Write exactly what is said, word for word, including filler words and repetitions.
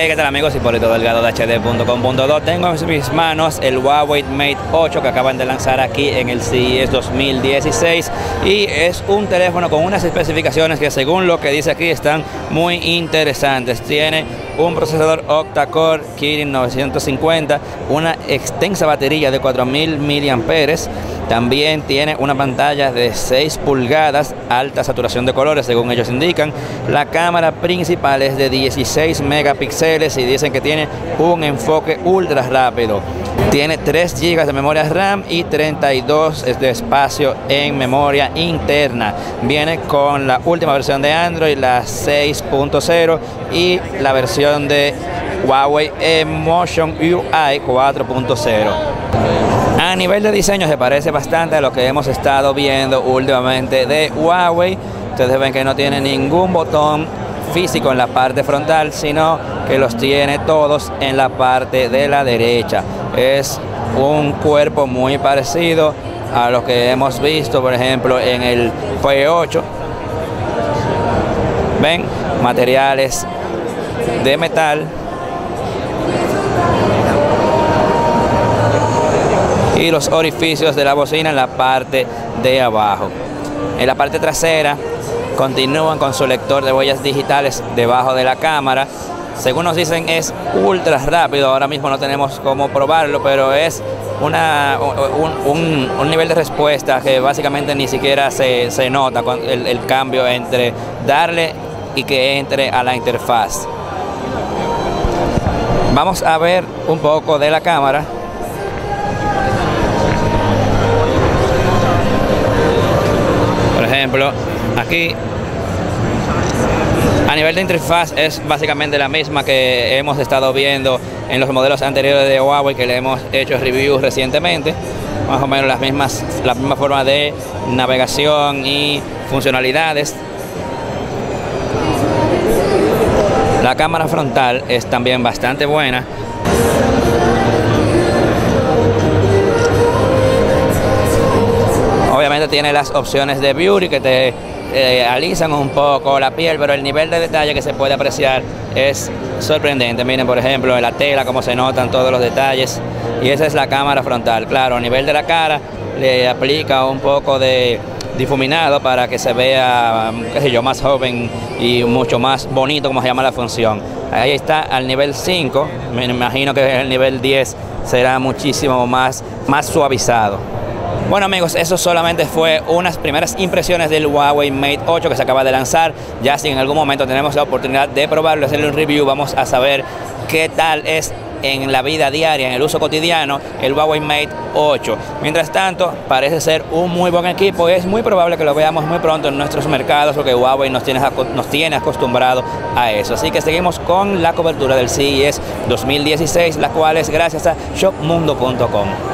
Hey, ¿qué tal amigos? Hipólito Delgado de H D punto com punto do. Tengo en mis manos el Huawei Mate ocho que acaban de lanzar aquí en el C E S dos mil dieciséis y es un teléfono con unas especificaciones que, según lo que dice aquí, están muy interesantes. Tiene un procesador octa-core Kirin novecientos cincuenta, una extensa batería de cuatro mil miliamperios hora. También tiene una pantalla de seis pulgadas, alta saturación de colores, según ellos indican. La cámara principal es de dieciséis megapíxeles y dicen que tiene un enfoque ultra rápido. Tiene tres gigas de memoria RAM y treinta y dos de espacio en memoria interna. Viene con la última versión de Android, la seis punto cero, y la versión de Huawei Emotion U I cuatro punto cero. A nivel de diseño se parece bastante a lo que hemos estado viendo últimamente de Huawei. Ustedes ven que no tiene ningún botón físico en la parte frontal, sino que los tiene todos en la parte de la derecha. Es un cuerpo muy parecido a lo que hemos visto, por ejemplo, en el P ocho. Ven, materiales de metal. Y los orificios de la bocina en la parte de abajo. En la parte trasera continúan con su lector de huellas digitales debajo de la cámara. Según nos dicen, es ultra rápido. Ahora mismo no tenemos cómo probarlo, pero es una, un, un, un nivel de respuesta que básicamente ni siquiera se, se nota con el, el cambio entre darle y que entre a la interfaz. Vamos a ver un poco de la cámara. Por ejemplo, aquí a nivel de interfaz es básicamente la misma que hemos estado viendo en los modelos anteriores de Huawei, que le hemos hecho reviews recientemente. Más o menos las mismas, la misma forma de navegación y funcionalidades. La cámara frontal es también bastante buena. Obviamente tiene las opciones de beauty que te eh, alisan un poco la piel, pero el nivel de detalle que se puede apreciar es sorprendente. Miren, por ejemplo, en la tela cómo se notan todos los detalles. Y esa es la cámara frontal. Claro, a nivel de la cara le aplica un poco de difuminado para que se vea, qué sé yo, más joven y mucho más bonito, como se llama la función. Ahí está al nivel cinco. Me imagino que el nivel diez será muchísimo más, más suavizado. Bueno amigos, eso solamente fue unas primeras impresiones del Huawei Mate ocho que se acaba de lanzar. Ya si en algún momento tenemos la oportunidad de probarlo, hacerle un review, vamos a saber qué tal es en la vida diaria, en el uso cotidiano, el Huawei Mate ocho. Mientras tanto, parece ser un muy buen equipo y es muy probable que lo veamos muy pronto en nuestros mercados, porque Huawei nos tiene, nos tiene acostumbrado a eso. Así que seguimos con la cobertura del C E S dos mil dieciséis, la cual es gracias a shop mundo punto com.